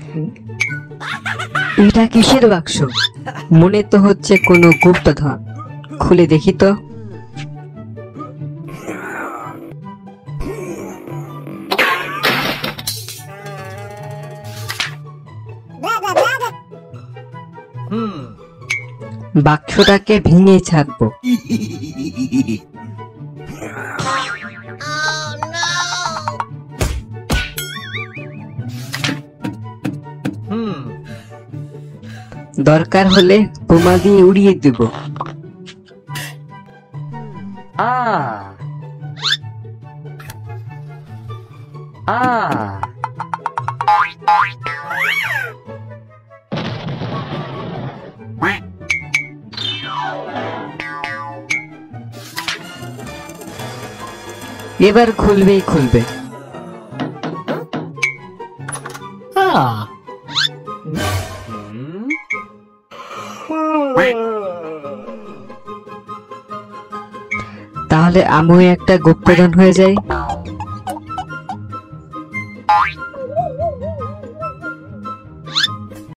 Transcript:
এটা কিসের বাক্স? মনে তো হচ্ছে কোনো গুপ্তধন। খুলে দেখি তো। বাক্সটাকে ভেঙে ছাড়বো। দরকার হলে বোমা দিয়ে উড়িয়ে দেব। এবার খুলবেই খুলবে। তাহলে আমিও একটা গুপ্তধন হয়ে যাই।